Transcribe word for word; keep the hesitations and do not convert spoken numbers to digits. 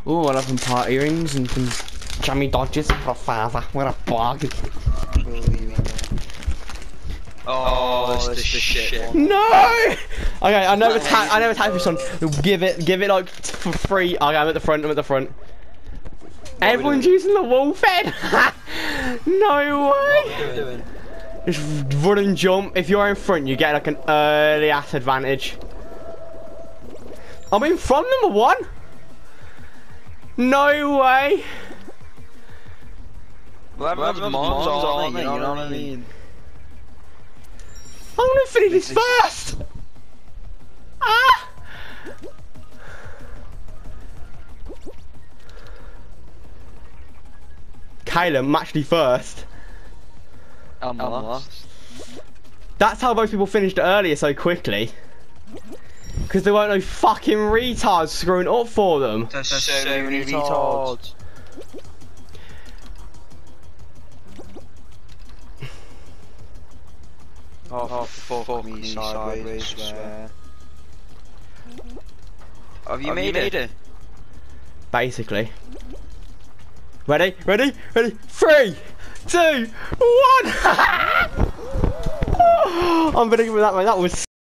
Oh, I love some party rings and some jammy dodges for a father. What a bargain. Oh, this, this shit. shit. No! Okay, I never tap. I never tap this one. Give it, give it like for free. Okay, I'm at the front. I'm at the front. What Everyone's using the wall fed. No way. What are we doing? Just run and jump. If you're in front, you get like an early ass advantage. I'm in front, number one. No way. Well, everyone's well, moms, moms aren't they? You know, you know what I mean? I'm gonna finish this first. Ah. Caleb, I'm actually first. I'm last. That's how most people finished earlier so quickly. Because there weren't no fucking retards screwing up for them. There's so, so many retards. Oh, oh fuck, fuck me sideways, I swear. Have you, Have made, you made it? it? Basically. Ready? Ready? Ready? Three, two, one! I'm gonna give it that way. That was